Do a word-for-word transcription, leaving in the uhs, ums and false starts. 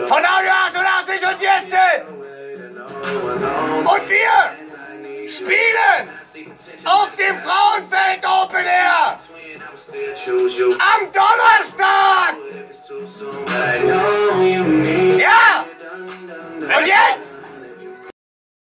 von Audio achtundachtzig und Jesse. Und wir spielen auf dem Frauenfeld Open Air am Donnerstag.